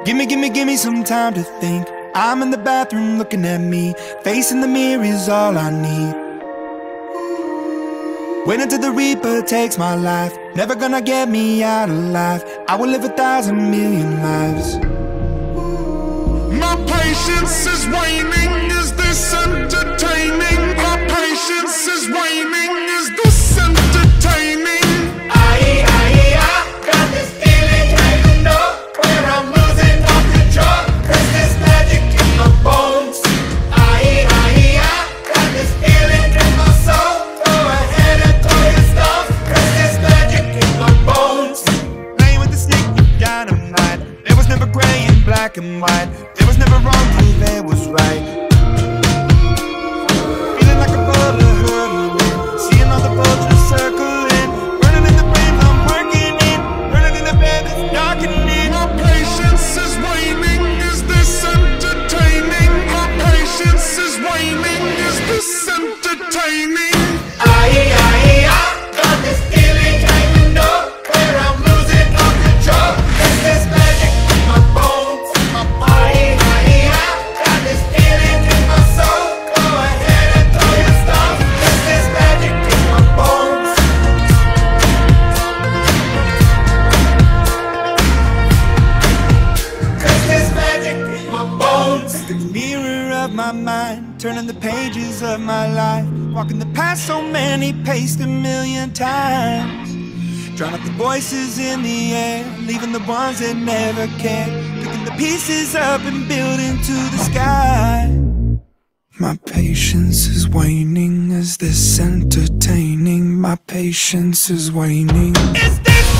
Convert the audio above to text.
Give me some time to think. I'm in the bathroom looking at me. Facing the mirror is all I need. Wait until the Reaper takes my life. Never gonna get me out alive. I will live 1,000,000,000 lives. My patience is waning. Is this entertaining? My patience is waning. Is this entertaining? I got this feeling, and you know where I'm losing all control. 'Cause there's magic in my bones. I got this feeling in my soul. Go ahead and throw your stuff. 'Cause there's magic in my bones. Playing with the snake with dynamite. It was never gray and black and white. There was never wrong till there was right. Feeling like a boulder hurtling. Seeing all the vultures circling. Burning in the flames I'm working in. Burning in the bed that's darkening. My patience is waning. Is this entertaining? My patience is waning. Is this entertaining? I got this feeling, and you know where I'm losing all control. 'Cause there's magic in my bones. I got this feeling in my soul. Go ahead and throw your stuff. 'Cause there's magic in my bones. 'Cause there's magic in my bones. The mirror of my mind, turning the pages of my life. Walking the path so many paced 1,000,000 times. Drown out the voices in the air, leaving the ones that never care. Picking the pieces up and building to the sky. My patience is waning. Is this entertaining? My patience is waning. Is this